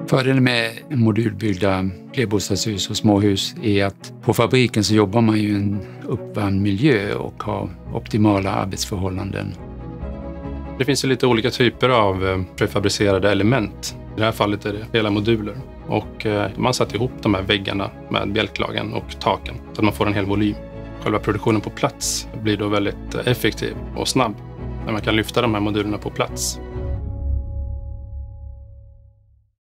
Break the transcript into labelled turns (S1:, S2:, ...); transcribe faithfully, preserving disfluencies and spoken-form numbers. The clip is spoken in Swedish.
S1: Fördelen med modulbyggda flerbostadshus och småhus är att på fabriken så jobbar man ju i en uppvärmd miljö och har optimala arbetsförhållanden.
S2: Det finns ju lite olika typer av prefabricerade element. I det här fallet är det hela moduler. Och man satt ihop de här väggarna med bjälklagen och taken så att man får en hel volym. Själva produktionen på plats blir då väldigt effektiv och snabb när man kan lyfta de här modulerna på plats.